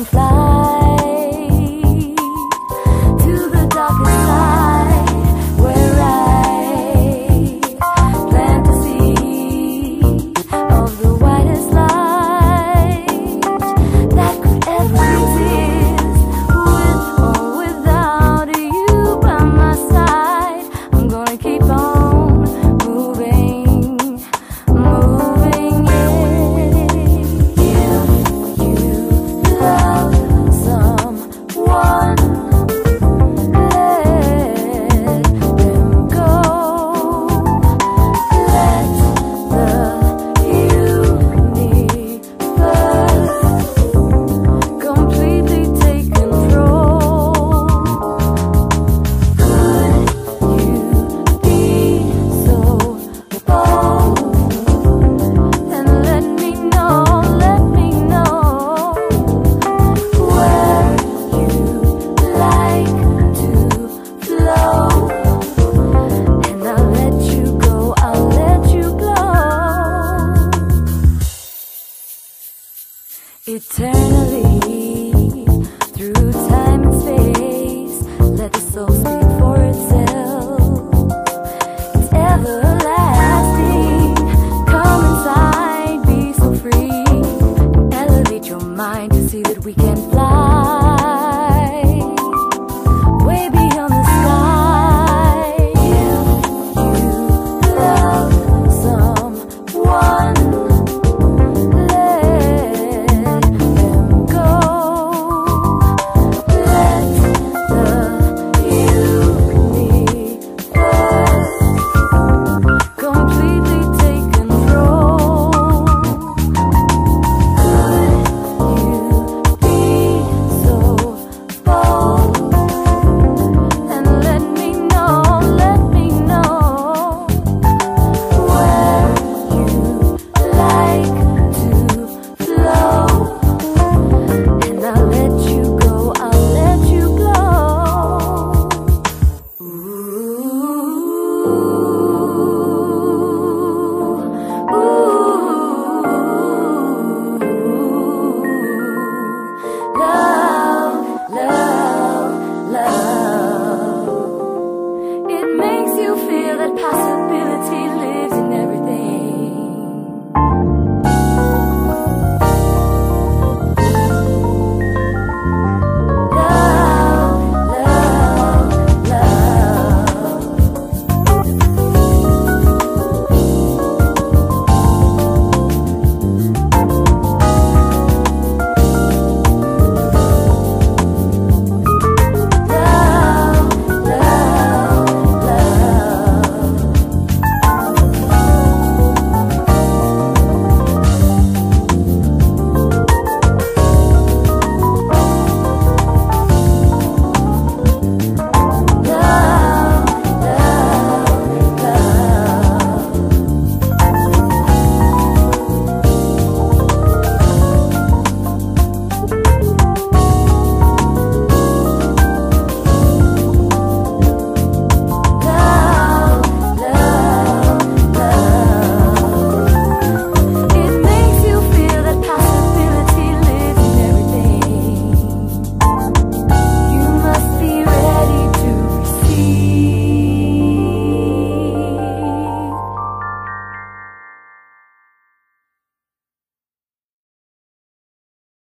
can fly to the darkest side, where I plant the seed of the whitest light that could ever exist. With or without you by my side, I'm gonna keep on moving, moving, yeah. If you love someone, let them go. Let the universe completely take control. Could you be so bold and let me know where you like to flow? And I'll let you go, I'll let you go. Eternally, through time and space, let the soul speak for itself. It's everlasting. Come inside, be so free, and elevate your mind to see that we can fly.